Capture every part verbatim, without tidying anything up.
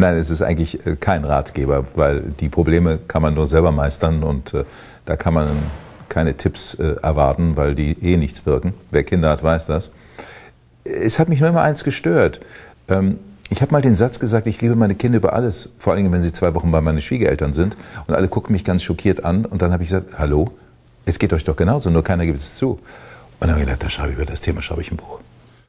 Nein, es ist eigentlich kein Ratgeber, weil die Probleme kann man nur selber meistern und äh, da kann man keine Tipps äh, erwarten, weil die eh nichts wirken. Wer Kinder hat, weiß das. Es hat mich nur immer eins gestört. Ähm, ich habe mal den Satz gesagt, ich liebe meine Kinder über alles, vor allem wenn sie zwei Wochen bei meinen Schwiegereltern sind und alle gucken mich ganz schockiert an und dann habe ich gesagt, hallo, es geht euch doch genauso, nur keiner gibt es zu. Und dann habe ich gedacht, da schreibe ich über das Thema schreibe ich ein Buch.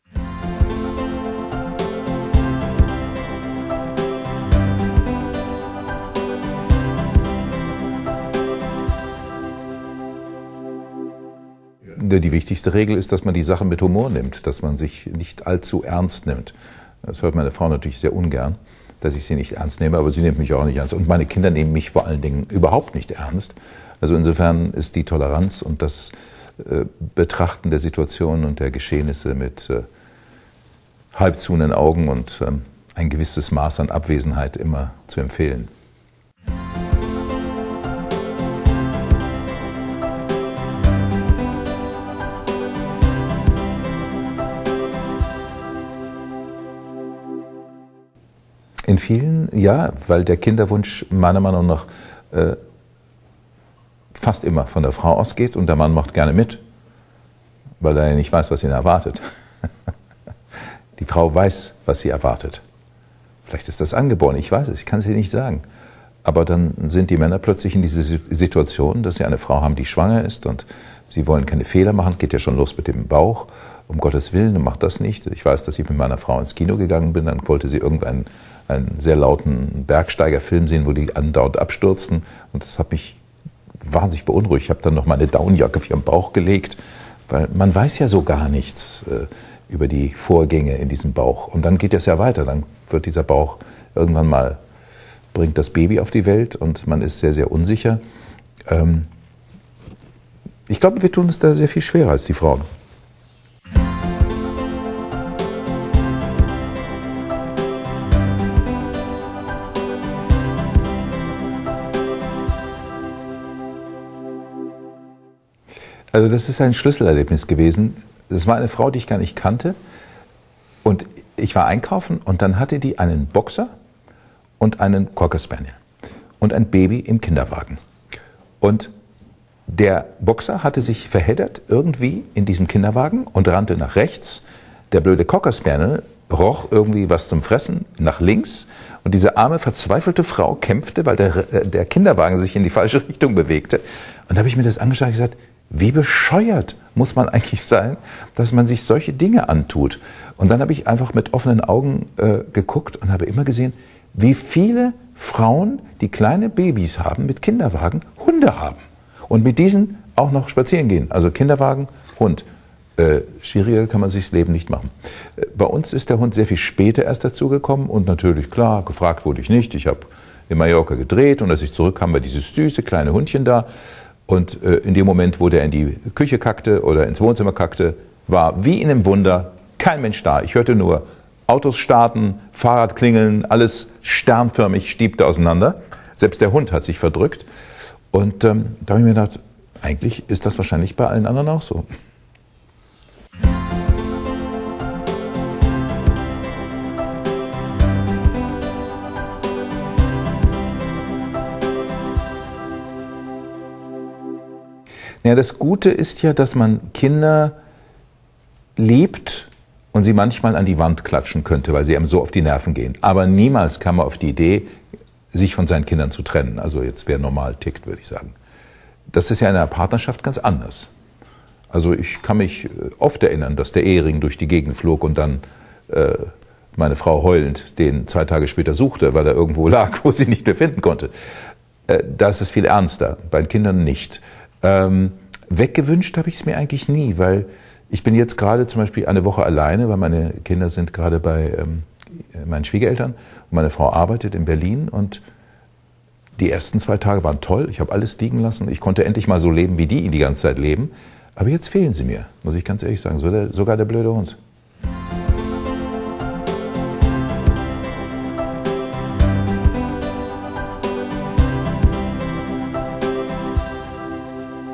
Die wichtigste Regel ist, dass man die Sachen mit Humor nimmt, dass man sich nicht allzu ernst nimmt. Das hört meine Frau natürlich sehr ungern, dass ich sie nicht ernst nehme, aber sie nimmt mich auch nicht ernst. Und meine Kinder nehmen mich vor allen Dingen überhaupt nicht ernst. Also insofern ist die Toleranz und das äh, Betrachten der Situation und der Geschehnisse mit äh, halb zu in den Augen und äh, ein gewisses Maß an Abwesenheit immer zu empfehlen. In vielen, ja, weil der Kinderwunsch meiner Meinung nach äh, fast immer von der Frau ausgeht und der Mann macht gerne mit, weil er ja nicht weiß, was ihn erwartet. Die Frau weiß, was sie erwartet. Vielleicht ist das angeboren, ich weiß es, ich kann es dir nicht sagen. Aber dann sind die Männer plötzlich in dieser Situation, dass sie eine Frau haben, die schwanger ist und sie wollen keine Fehler machen, geht ja schon los mit dem Bauch. Um Gottes Willen, macht das nicht. Ich weiß, dass ich mit meiner Frau ins Kino gegangen bin, dann wollte sie irgendeinen einen sehr lauten Bergsteigerfilm sehen, wo die andauernd abstürzten. Und das hat mich wahnsinnig beunruhigt. Ich habe dann noch meine Daunenjacke auf ihren Bauch gelegt, weil man weiß ja so gar nichts äh, über die Vorgänge in diesem Bauch. Und dann geht es ja weiter. Dann wird dieser Bauch irgendwann mal, bringt das Baby auf die Welt und man ist sehr, sehr unsicher. Ähm ich glaube, wir tun es da sehr viel schwerer als die Frauen. Also das ist ein Schlüsselerlebnis gewesen. Das war eine Frau, die ich gar nicht kannte. Und ich war einkaufen und dann hatte die einen Boxer und einen Cocker Spaniel und ein Baby im Kinderwagen. Und der Boxer hatte sich verheddert irgendwie in diesem Kinderwagen und rannte nach rechts. Der blöde Cocker Spaniel roch irgendwie was zum Fressen nach links. Und diese arme, verzweifelte Frau kämpfte, weil der, der Kinderwagen sich in die falsche Richtung bewegte. Und da habe ich mir das angeschaut und gesagt, wie bescheuert muss man eigentlich sein, dass man sich solche Dinge antut. Und dann habe ich einfach mit offenen Augen äh, geguckt und habe immer gesehen, wie viele Frauen, die kleine Babys haben, mit Kinderwagen Hunde haben. Und mit diesen auch noch spazieren gehen. Also Kinderwagen, Hund. Äh, schwieriger kann man sich das Leben nicht machen. Äh, bei uns ist der Hund sehr viel später erst dazugekommen und natürlich, klar, gefragt wurde ich nicht. Ich habe in Mallorca gedreht und als ich zurückkam, war dieses süße kleine Hundchen da. Und äh, in dem Moment, wo der in die Küche kackte oder ins Wohnzimmer kackte, war wie in einem Wunder kein Mensch da. Ich hörte nur Autos starten, Fahrrad klingeln, alles sternförmig stiebte auseinander. Selbst der Hund hat sich verdrückt. Und ähm, da habe ich mir gedacht, eigentlich ist das wahrscheinlich bei allen anderen auch so. Ja, das Gute ist ja, dass man Kinder liebt und sie manchmal an die Wand klatschen könnte, weil sie einem so auf die Nerven gehen. Aber niemals kam man auf die Idee, sich von seinen Kindern zu trennen. Also jetzt, wer normal tickt, würde ich sagen. Das ist ja in einer Partnerschaft ganz anders. Also ich kann mich oft erinnern, dass der Ehering durch die Gegend flog und dann äh, meine Frau heulend den zwei Tage später suchte, weil er irgendwo lag, wo sie nicht mehr finden konnte. Äh, da ist es viel ernster, bei den Kindern nicht. Ähm, weggewünscht habe ich es mir eigentlich nie, weil ich bin jetzt gerade zum Beispiel eine Woche alleine, weil meine Kinder sind gerade bei ähm, meinen Schwiegereltern und meine Frau arbeitet in Berlin und die ersten zwei Tage waren toll, ich habe alles liegen lassen, ich konnte endlich mal so leben, wie die die ganze Zeit leben, aber jetzt fehlen sie mir, muss ich ganz ehrlich sagen, so der, sogar der blöde Hund.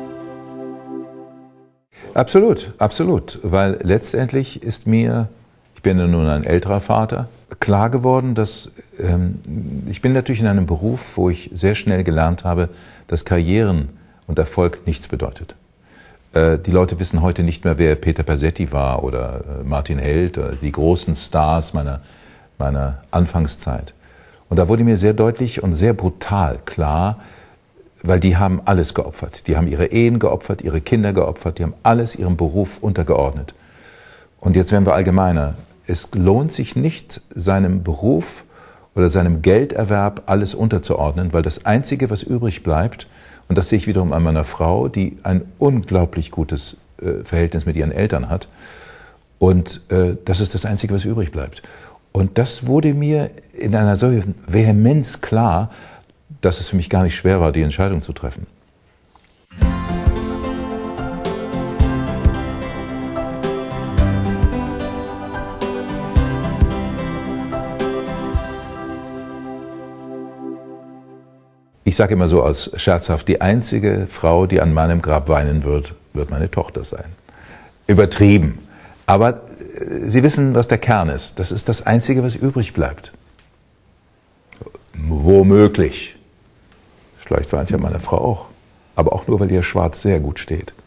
Absolut, absolut, weil letztendlich ist mir, Ich bin ja nun ein älterer Vater. Klar geworden, dass ähm, ich bin natürlich in einem Beruf, wo ich sehr schnell gelernt habe, dass Karrieren und Erfolg nichts bedeutet. Äh, die Leute wissen heute nicht mehr, wer Peter Pasetti war oder äh, Martin Held oder die großen Stars meiner, meiner Anfangszeit. Und da wurde mir sehr deutlich und sehr brutal klar, weil die haben alles geopfert. Die haben ihre Ehen geopfert, ihre Kinder geopfert, die haben alles ihrem Beruf untergeordnet. Und jetzt werden wir allgemeiner. Es lohnt sich nicht, seinem Beruf oder seinem Gelderwerb alles unterzuordnen, weil das Einzige, was übrig bleibt, und das sehe ich wiederum an meiner Frau, die ein unglaublich gutes äh, Verhältnis mit ihren Eltern hat, und äh, das ist das Einzige, was übrig bleibt. Und das wurde mir in einer solchen Vehemenz klar, dass es für mich gar nicht schwer war, die Entscheidung zu treffen. Ich sage immer so aus scherzhaft, die einzige Frau, die an meinem Grab weinen wird, wird meine Tochter sein. Übertrieben. Aber Sie wissen, was der Kern ist. Das ist das Einzige, was übrig bleibt. Womöglich. Vielleicht weint ja meine Frau auch. Aber auch nur, weil ihr Schwarz sehr gut steht.